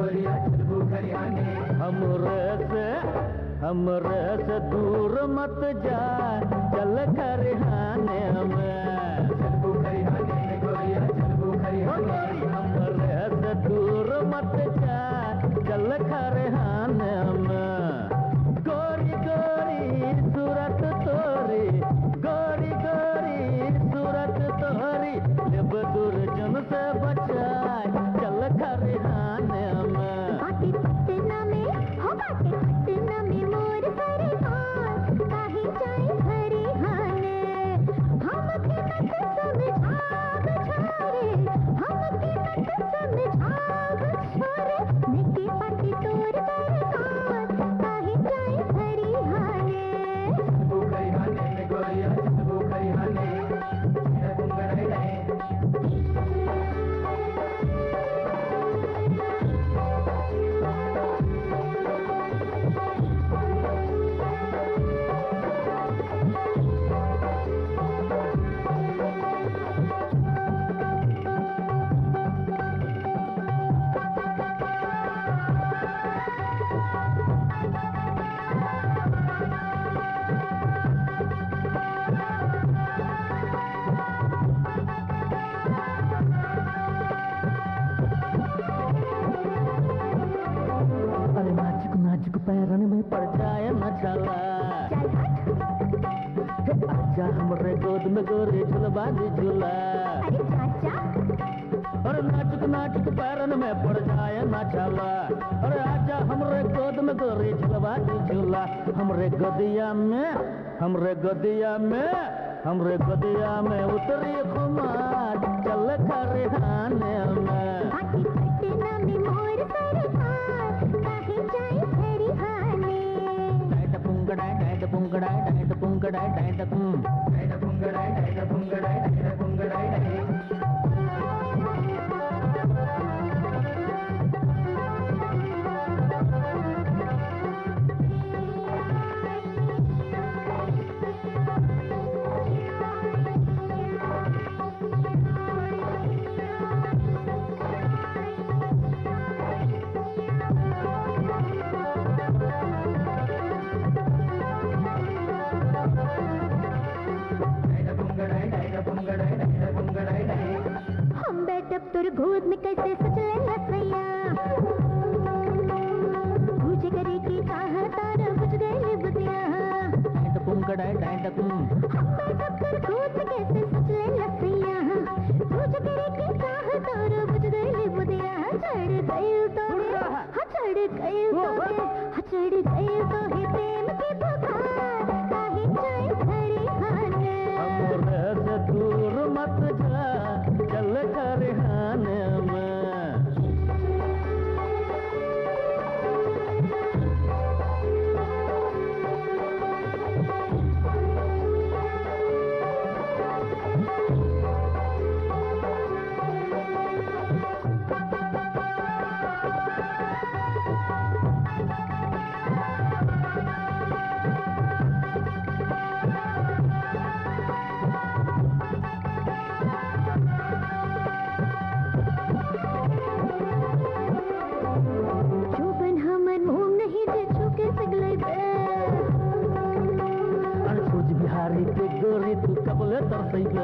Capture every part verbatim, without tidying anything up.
गोरिया चलबू खरियाने। हमरे से हमरे से दूर मत जा, चल खरियाने में। चलबू खरियाने गोरिया चलबू खरियाने। हमरे से दूर मत जा, चल खरियाने में। गोरी गोरी सूरत तोरी, गोरी गोरी सूरत तोरी, जब दूर जन से बचाए, चल खरियाने में। बाटे पटना में हो बाटे पटना में मोर सरकार, काहे जाए खरियाने। हमके मत समझाव छोरे, हमके मत समझाव छोरे, निके पाटी तोर सरकार, काहे जाए खरियाने। चलबू खरियाने गोरिया चलबू खरियाने। तेरा गुंगड़ाई रहे। अरे नाजुक नाजुक पैरन में पड़ जाए न छाला। चल हट। हे आजा हमरे गोद में गोरी झुलवा दी झूला। अरे चाचा अरे नाजुक नाजुक पैरन में पड़ जाए न छाला। अरे आजा हमरे गोद में गोरी झुलवा दी झूला। हमरे गदिया में हमरे गदिया में हमरे गदिया में उतरी खुमार, चल खरियाने में। बाटे पटना में मोर सरकार, काहे जाए खरियाने। डाइट पुंगड़ा डाइट पुंगड़ा डाइट पुंगड़ा डाइट पुं। तेरा गुंगड़ाई तेरा गुंगड़ाई तेरा गुंगड़ाई रहे। तेरा गुंगड़ाई तेरा गुंगड़ाई तेरा गुंगड़ाई रहे। हम बैठब तोर गोद में कैसे सचले लसैया। पूछे करे की कहाँ तारा बुझ गई बुदिया। डाइट पुंगड़ा डाइट पुं। हम बैठब तोर गोद में कैसे सचले लसैया। पूछे करे की कहाँ तारा बुझ गई बुदिया। चढ़ गई तो हाँ चढ़ गई तो हाँ चढ़ गई तो है प्रेम की बुखार, काहे जाए खरियाने। हमरे से दूर मत जा, चल खरियाने में। शोभन हमर मुँह नहीं जे छुके सगले बे। अरे सूरज बिहारी के गोरी तू कबले तरसैबे।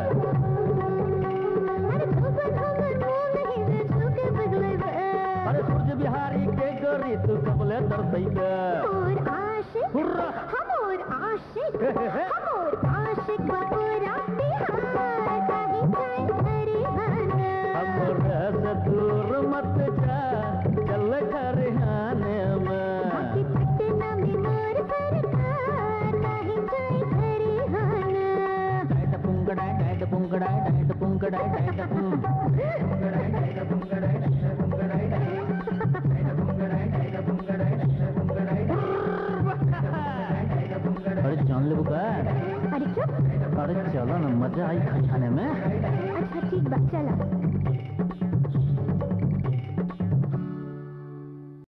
अरे शोभन हमर मुँह नहीं जे छुके सगले बे। अरे सूरज बिहारी के गोरी तू कबले तरसैबे। और आशिक हुर्रा। हम और आशिक हम और आशिक बपुरा बिहार, काहे जाए खरियाने। हमरे से दूर मत जा, चल खरियाने में। बाटे पटना में मोर सरकार, काहे जाए खरियाने। डाइट पुंगड़ा डाइट पुंगड़ा डाइट पुंगड़ा डाइट पुं। गुंगड़ाई तेरा गुंगड़ाई तेरा गुंगड़ाई रहे। तेरा गुंगड़ाई तेरा गुंगड़ाई तेरा गुंगड़ाई रहे। अरे जान ले बुका। अरे चुप। अरे चलो ना, मजा आई खरियाने में। अच्छा ठीक बा चला।